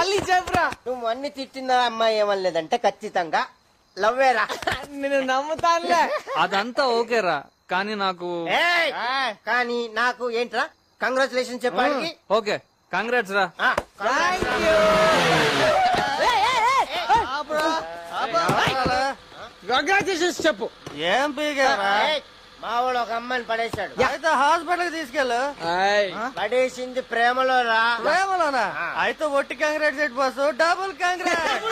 మళ్ళీ చెప్పరా. నువ్వు అన్ని తిట్టిన అమ్మాయి ఏమనలేదంటే ఖచ్చితంగా లవ్వేరా. నేను నమ్ముతానులే. అదంతా ఓకేరా, కానీ నాకు కానీ నాకు ఏంట్రా? కంగ్రాచులేషన్ చెప్పడానికి. ఓకే, కంగ్రాట్స్ రా. కంగ్రాచులేషన్స్ చెప్పు. ఏం పీగారా? మావాడు ఒక అమ్మాయిని పడేశాడు. అయితే హాస్పిటల్ తీసుకెళ్ళు. పడేసింది ప్రేమలో రా. ప్రేమలోనా? అయితే ఒట్టి Congress set boss, double Congress.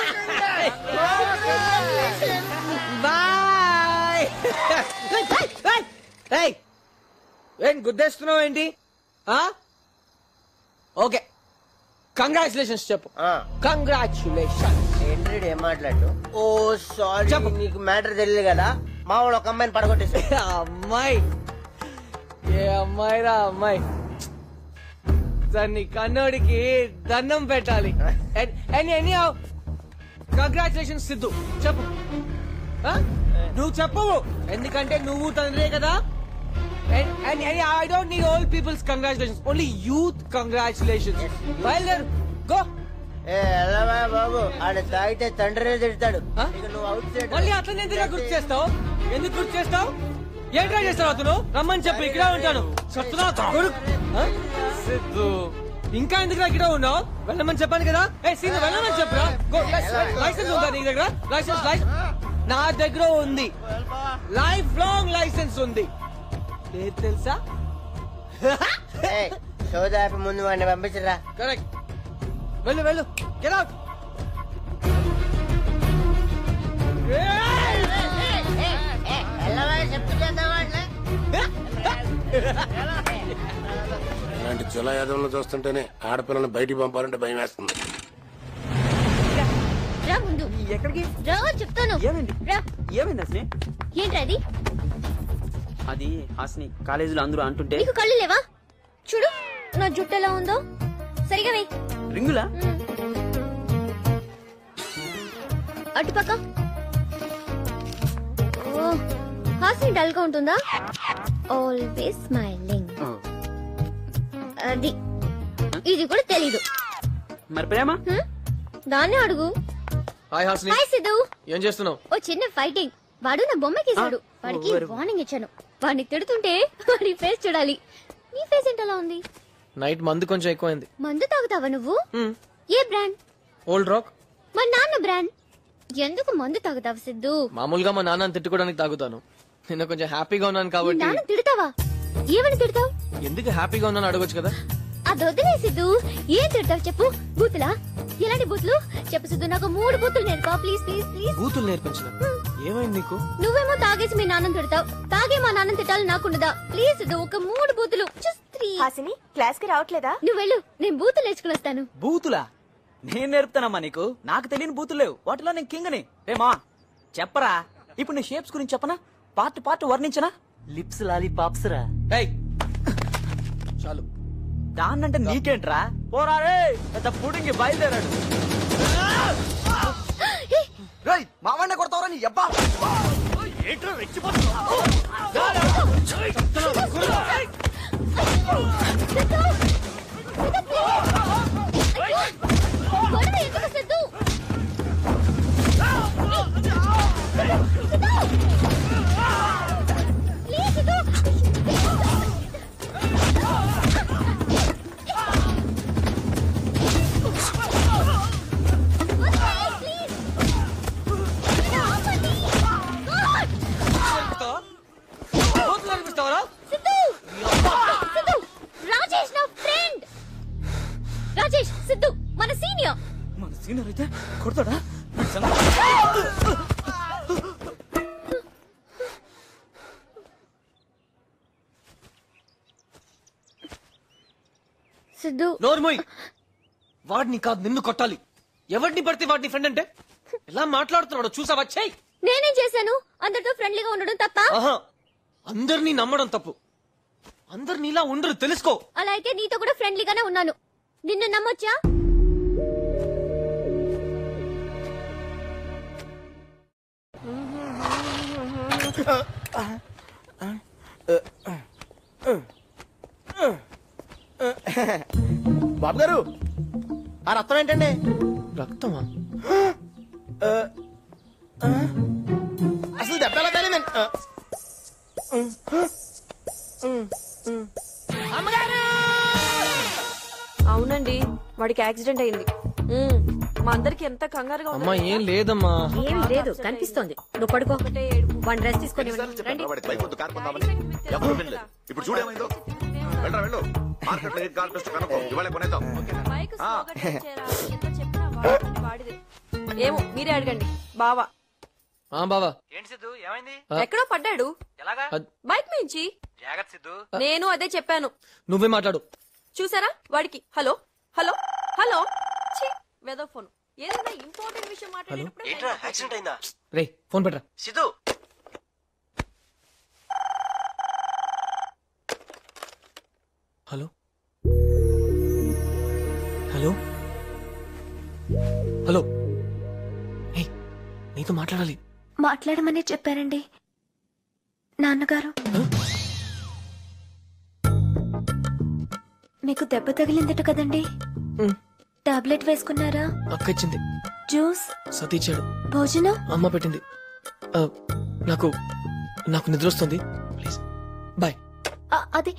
Bye. ఏం గుద్దేస్తున్నావు ఏంటి? ఓకే, కంగ్రాచులేషన్స్ చెప్పు. కంగ్రాచులేషన్స్. ఏంట్రీడ్ ఏం మాట్లాడు? ఓ సారీ, నీకు మ్యాటర్ తెలియదు కదా. మావాడు ఒక అమ్మాయిని పడగొట్టేశాడు. అమ్మాయి? ఏ అమ్మాయి రా అమ్మాయి? దాన్ని కన్నోడికి దండం పెట్టాలి. కంగ్రాచులేషన్స్ సిద్ధు. చెప్పు. నువ్వు చెప్పవు, ఎందుకంటే నువ్వు తండ్రే కదా. I don't need all people's congratulations, only youth congratulations. బయలుదేరు, గో. బాబు ఆడ తాగితే తండ్రి తిడతాడు. నువ్వు అవుట్ సైడ్. మళ్ళీ అతను ఎందుకు గుర్తు చేస్తావు? ఎందుకు గుర్తు చేస్తావు? ఏం ట్రై చేస్తావు? అతను రమ్మని చెప్పు, ఇక్కడ ఉంటాను. సిద్ధు, ఇంకా ఎందుకు ఇక్కడ ఉన్నావు? వెళ్ళమని చెప్పాను కదా. సీన్ వెళ్ళమని చెప్పురా. లైసెన్స్ ఉందా నీ దగ్గర? లైసెన్స్ నా దగ్గర ఉంది. లైఫ్ లాంగ్ లైసెన్స్ ఉంది. లేదు తెలుసా? సోదాపి ముందు వాడిని పంపించరా. కరెక్ట్. వెళ్ళు వెళ్ళు, గెట్ అవుట్. ఇలాంటి చుల యాదవులను చూస్తుంటేనే ఆడపిల్లని బయటికి పంపాలంటే భయం వేస్తుంది. రా ముందు. ఎక్కడికి రా చెప్తాను. ఏమైంది? రా. ఏమైంది హాసిని? ఏంట్రా అది? అది హాసిని, కాలేజీలో అందరూ అంటుంటే. నీకు కళ్ళు లేవా? చూడు నా జుట్టు ఎలా ఉందో. సరిగా వెయ్యి. రింగులా? అటుపక్క. హాసిని డల్ గా ఉంటుందా? Always smiling. అది ఇది కూడా తెలీదు. మరి ప్రేమ? దాన్నే అడుగు. హాయ్ హాసిని. హాయ్ సిద్ధు. ఏం చేస్తున్నావు? ఓ చిన్న ఫైటింగ్. వాడు నా బొమ్మకేసాడు. వాడికి వార్నింగ్ ఇచ్చాను. వాడిని తిడుతుంటే వాడి ఫేస్ చూడాలి. నీ ఫేస్ ఏంటలా ఉంది? నైట్ మందు కొంచెం ఎక్కువైంది. మందు తాగుతావా నువ్వు? ఏ బ్రాండ్? Old rock. మా నాన్న బ్రాండ్. ఎందుకు మందు తాగుతావు సిద్ధు? మామూలుగా మా నాన్నని తిట్టుకోవడానికి తాగుతాను. నిన్న కొంచెం హ్యాపీగా ఉన్నాను కాబట్టి. నాన్న తిడతావా? ఏమని తిడతావు? ఎందుకు హ్యాపీగా ఉన్నాను అడగొచ్చు కదా. అది వదిలే సిద్ధు. ఏం తిడతావు చెప్పు. బూతులా? ఎలాంటి బూతులు చెప్పు సిద్ధు. నాకు 3 బూతులు నేర్పా ప్లీజ్ ప్లీజ్ ప్లీజ్. బూతులు నేర్పించిన ఏమైంది నీకు? నువ్వేమో తాగేసి మీ నాన్నని తిడతావు. తాగే మా నాన్నని తిట్టాలి నాకుండదా? ప్లీజ్ సిద్ధు, ఒక 3 బూతులు. హాసిని క్లాస్ కి రావట్లేదా? నువ్వు వెళ్ళు, నేను బూతులు నేర్చుకుని వస్తాను. బూతులా? నేను నేర్పుతానమ్మా నీకు. నాకు తెలియని బూతులు లేవు. వాటిలో నేను కింగ్ని. ఏమా చెప్పరా? ఇప్పుడు నీ షేప్స్ గురించి చెప్పనా? పార్ట్ పార్ట్ వర్ణించనా? లిప్స్ లాలీపాప్స్ రా. చాలు. దాన్నంటే నీకేంట్రా? పోరా రే, పెద్ద పుడింగి బయలుదేరాడు. మావాడిని కొడతావరా నీ అబ్బా? ఏంట్రా రెచ్చిపోతున్నావు? రాజేష్ సిద్ధు మన సీనియర్. మన సీనియర్ అయితే కొడతాడా? సిద్ధు నోర్మోయ్. వాడిని కాదు నిన్ను కొట్టాలి. ఎవరిని పడితే వాడిని ఫ్రెండ్ అంటే ఎలా మాట్లాడుతున్నాడు చూసావా? చెయ్. నేనేం చేశాను? అందరితో ఫ్రెండ్లీగా ఉండడం తప్ప? అందరినీ నమ్మడం తప్పు. అందరినీ ఇలా ఉండరు తెలుసుకో. అలా అయితే నీతో కూడా ఫ్రెండ్లీగానే ఉన్నాను. నిన్ను నమ్మొచ్చా? బాబు గారు ఆ రక్తం ఏంటండి? రక్తమా? అసలు దెబ్బ ఎలా తగిలిందండి? అవునండి, వాడికి యాక్సిడెంట్ అయింది. మా అందరికి ఎంత కంగారుగా ఉంది. అమ్మా ఏం లేదమ్మా. ఏం లేదు, కనిపిస్తోంది. నువ్వు పడుకో, వన్ డ్రెస్ తీసుకొని రండి. ఎవరు వినలేదు. ఇప్పుడు చూడేమైందో. వెళ్ళరా వెళ్ళు. మార్కెట్ లో ఏ కార్ బెస్ట్ కనుక్కో. ఇవాళ కొనేద్దాం. బైక్ స్లోగా డ్రైవ్ చేయరా? ఎంత చెప్పినా వాడిదే. ఏమో మీరే అడగండి. బావా బావా ఏంటి సిద్ధు ఏమైంది? ఎక్కడో పడ్డాడు. ఎలాగా? బైక్ మించి. జాగ్రత్త సిద్ధు. నేను అదే చెప్పాను. నువ్వే మాట్లాడు. చూసారా వాడికి హలో హలో హలో వెదో ఫోన్. ఏదైనా ఇంపార్టెంట్ విషయం మాట్లాడేటప్పుడు యాక్సిడెంట్ అయిందా? రే ఫోన్ పెట్టరా. Siddhu hello hello hello. Hey నీతో మాట్లాడాలి. మాట్లాడమనే చెప్పారండి నాన్నగారు. మీకు దెబ్బ తగిలిందట కదండి, టాబ్లెట్ వేసుకున్నారా? అక్క ఇచ్చింది. జ్యూస్? సతీ ఇచ్చాడు. భోజనం? అమ్మ పెట్టింది. నాకు నాకు నిద్ర వస్తుంది, ప్లీజ్ బాయ్. అది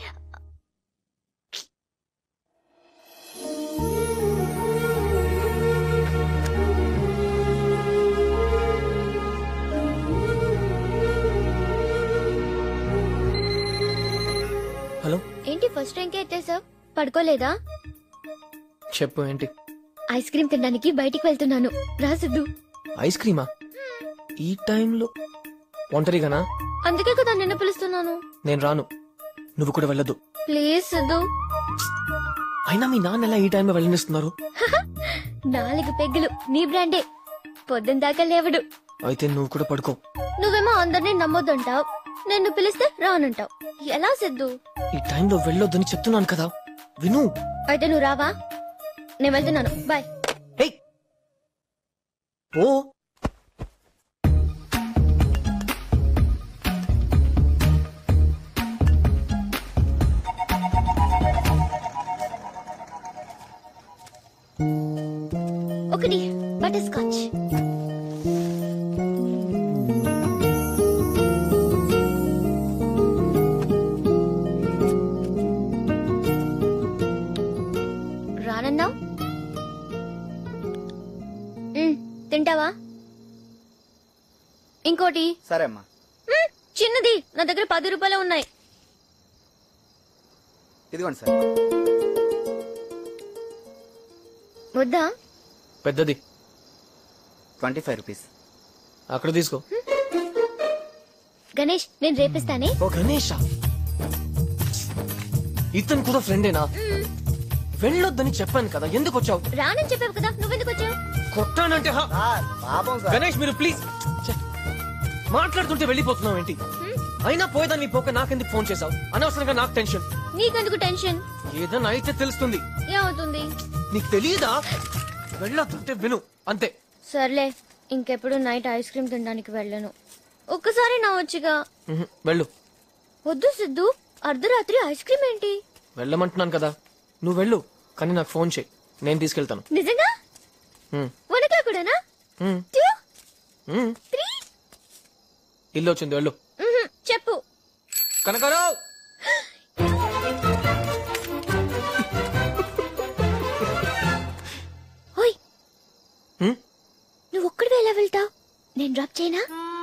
హలో. ఏంటి ఫస్ట్ ర్యాంకే ఎత్తేసావ్? పడుకోలేదా? చెప్పు ఏంటి? ఐస్ క్రీమ్ తినడానికి బయటికి వెళ్తున్నాను, రా సిద్ధు. ఐస్ క్రీమా? ఈ టైంలో ఒంటరిగానా? అందుకే కదా నిన్ను పిలుస్తున్నాను. నేను రాను, నువ్వు కూడా వెళ్ళొద్దు ప్లీజ్ సిద్ధు. అయినా మీ నాన్న ఎలా ఈ టైంలో వెళ్ళనిస్తున్నారు? 4 పెగ్గులు నీ బ్రాండే, పొద్దున దాకా లేవడు. అయితే నువ్వు కూడా పడుకో. నువ్వేమో అందరినీ నమ్మొద్దంటావు, నిన్ను పిలిస్తే రానంటావు. ఎలా సిద్ధు? ఈ టైంలో వెళ్ళొద్దని చెప్తున్నాను కదా, విను. అయితే నువ్వు రావా? నేను వెళ్తున్నాను, బాయ్. ఓ ఒకటి బటర్ స్కాచ్. రానన్నావు, తింటావా? ఇంకోటి. సరే అమ్మా. చిన్నది, నా దగ్గర 10 రూపాయలు ఉన్నాయి. ఇదిగోండి సార్. వద్దా? పెద్దది 25 రూపీస్. అక్కడ తీసుకో. గణేష్, నేను రేపిస్తానే. ఓ గణేషా, ఇతను కూడా ఫ్రెండేనా? వెళ్ళొద్దని చెప్పాను కదా, ఎందుకు వచ్చావు? రానని చెప్పావు కదా, నువ్వెందుకు వచ్చావు? కొట్టానంటే పాపం సార్. గణేష్ మీరు ప్లీజ్. మాట్లాడుతుంటే వెళ్ళిపోతున్నావు ఏంటి? అయినా పోయేదాన్ని పోక నాకెందుకు ఫోన్ చేసావు? అనవసరంగా నాకు టెన్షన్. నీకెందుకు టెన్షన్? ఏదన్నా అయితే తెలుస్తుంది. ఏమవుతుంది? నీకు తెలియదా? వెళ్ళొద్దంటే విను అంతే. సర్లే, ఇంకెప్పుడు నైట్ ఐస్ క్రీమ్ తినడానికి వెళ్ళను. ఒక్కసారి నా వచ్చిగా. వెళ్ళు. వద్దు సిద్ధు, అర్ధరాత్రి ఐస్ క్రీమ్ ఏంటి? వెళ్ళమంటున్నాను కదా, నువ్వు వెళ్ళు. కానీ నాకు ఫోన్ చేయి, నేను తీసుకెళ్తాను. నిజంగా? 1 o'clock కూడానా? 2, 3. ఇల్లు వచ్చింది, వెళ్ళు. చెప్పు. కనకారావు. ఓయ్, నువ్వు ఒక్కడివే ఎలా వెళ్తావు? నేను డ్రాప్ చేయనా?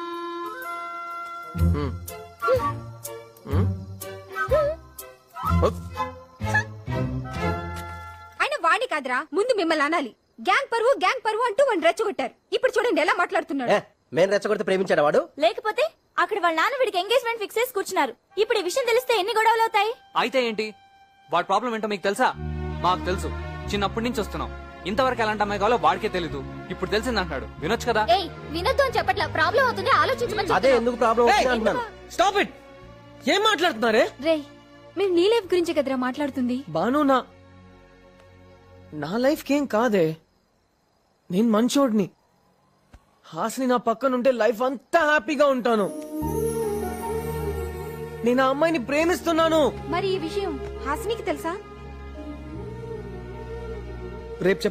ఆయన వాణి కాదురా, ముందు మిమ్మల్ని అనాలి. గ్యాంగ్ పరువు అంటూ వాడిని రెచ్చగొట్టారు. ఇప్పుడు చూడండి ఎలా మాట్లాడుతున్నాడు. మేము రెచ్చగొడితే ప్రేమించాడు వాడు? లేకపోతే అక్కడ వాళ్ళ నాన్న వీడికి ఎంగేజ్మెంట్ ఫిక్స్ చేసి కూర్చున్నారు. ఇప్పుడు ఈ విషయం తెలిస్తే ఎన్ని గొడవలు అవుతాయి? అయితే ఏంటి? వాడి ప్రాబ్లం ఏంటో మీకు తెలుసా? మాకు తెలుసు, చిన్నప్పటి నుంచి వస్తున్నాం. ఇంతవరకు ఎలాంటి అమ్మాయి కావాలో వాడికే తెలీదు. ఇప్పుడు తెలిసింది అంటున్నాడు, వినొచ్చు కదా. ఏయ్, వినొద్దు అని చెప్పట్లా, ప్రాబ్లం అవుతుంది, ఆలోచించమని అదే ఎందుకు ప్రాబ్లం వచ్చింది అంటున్నాను. Stop it. ఏం మాట్లాడుతున్నారే? రే, మేము నీ లైఫ్ గురించి కదరా మాట్లాడుతుంది. బాను, నా లైఫ్ కేం కాదే. నేను మంచోడిని. హాసిని నా పక్కనుంటే లైఫ్ అంతా హ్యాపీగా ఉంటాను. నేను ఆ అమ్మాయిని ప్రేమిస్తున్నాను. మరి ఈ విషయం హాసినికి తెలుసా? రేపు